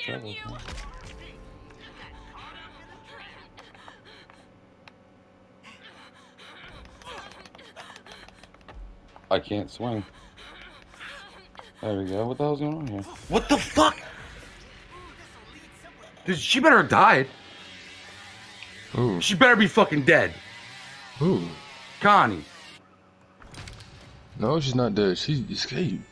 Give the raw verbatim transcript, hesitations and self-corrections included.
Damn you! I can't swing. There we go. What the hell's going on here? What the fuck? Dude, she better have died. Ooh. She better be fucking dead. Ooh. Connie. No, she's not dead. She escaped.